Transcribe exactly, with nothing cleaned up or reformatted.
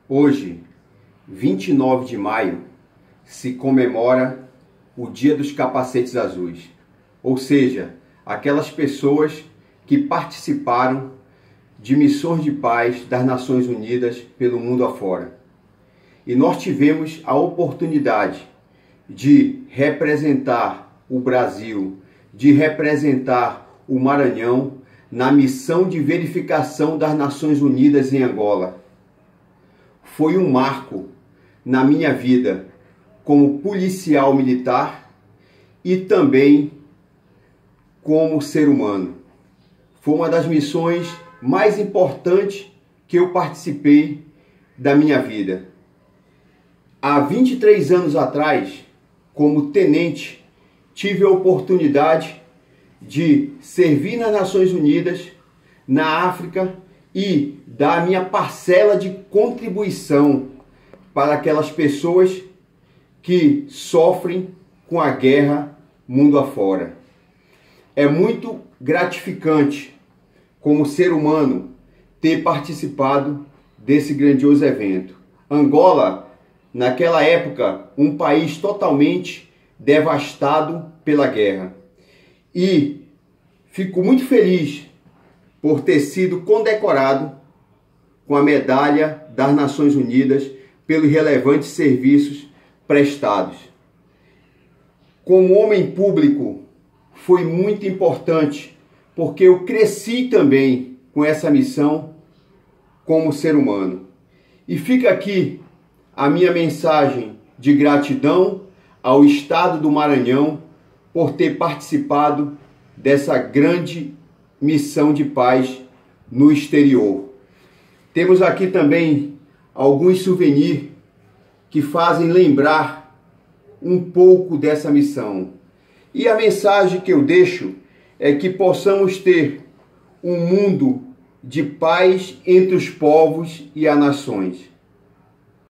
Hoje, vinte e nove de maio, se comemora o Dia dos Capacetes Azuis, ou seja, aquelas pessoas que participaram de missões de paz das Nações Unidas pelo mundo afora. E nós tivemos a oportunidade de representar o Brasil, de representar o Maranhão na missão de verificação das Nações Unidas em Angola. Foi um marco na minha vida como policial militar e também como ser humano. Foi uma das missões mais importantes que eu participei da minha vida. Há vinte e três anos atrás, como tenente, tive a oportunidade de servir nas Nações Unidas, na África, e dar a minha parcela de contribuição para aquelas pessoas que sofrem com a guerra mundo afora. É muito gratificante, como ser humano, ter participado desse grandioso evento. Angola, naquela época, um país totalmente devastado pela guerra. E fico muito feliz por ter sido condecorado com a medalha das Nações Unidas pelos relevantes serviços prestados. Como homem público, foi muito importante, porque eu cresci também com essa missão como ser humano. E fica aqui a minha mensagem de gratidão ao Estado do Maranhão por ter participado dessa grande missão de paz no exterior. Temos aqui também alguns souvenirs que fazem lembrar um pouco dessa missão. E a mensagem que eu deixo é que possamos ter um mundo de paz entre os povos e as nações.